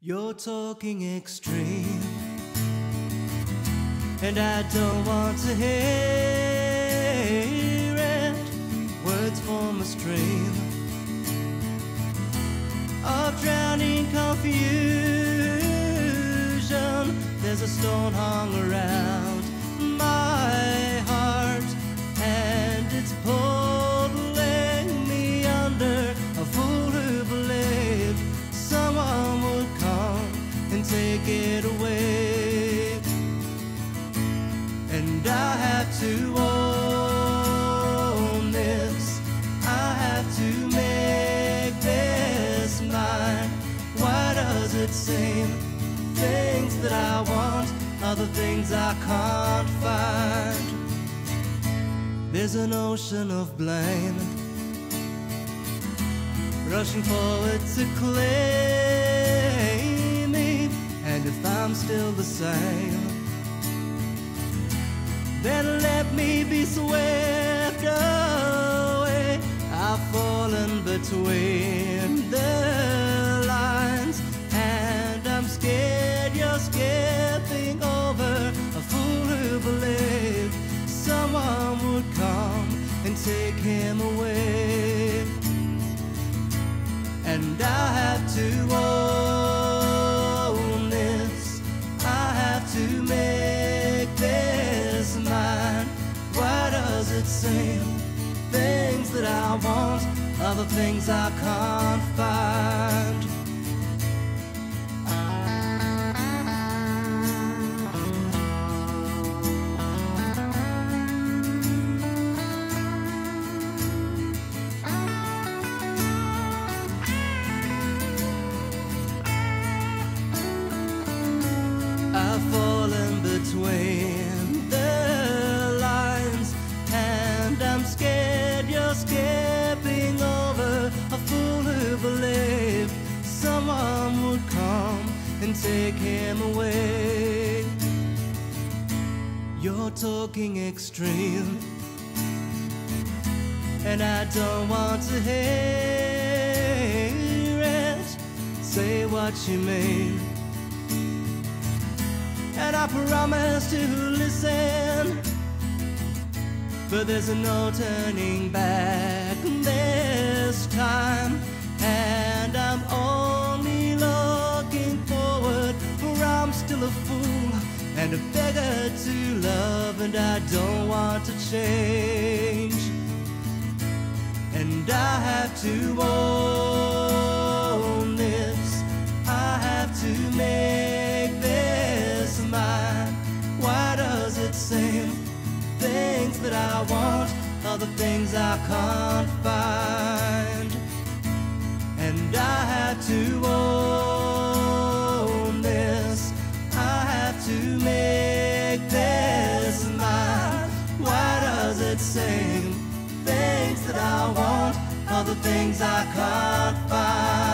You're talking extreme, and I don't want to hear it. Words form a stream of drowning confusion. There's a stone hung around my heart, and it's pulling me under. A fool who believed someone would come and take it away. And I have to own this, I have to make this mine. Why does it seem things that I want are the things I can't find? There's an ocean of blame rushing forward to claim me. And if I'm still the same, then let me be swept away. I've fallen between the lines, and I'm scared you're skipping over. A fool who believed someone would come and take him away. And I have to own this, I have to make this mine. Why does it seem things that I want are the things I can't find? I've fallen between the lines, and I'm scared you're skipping over. A fool who believed someone would come and take him away. You're talking extreme, and I don't want to hear it. Say what you mean, and I promise to listen. But there's no turning back this time, and I'm only looking forward. For I'm still a fool and a beggar to love, and I don't want to change. And I have to own this, I have to make this mine. Why does it seem things that I want are the things I can't find? And I have to own this, I have to make this mine. Why does it seem things that I want are the things I can't find?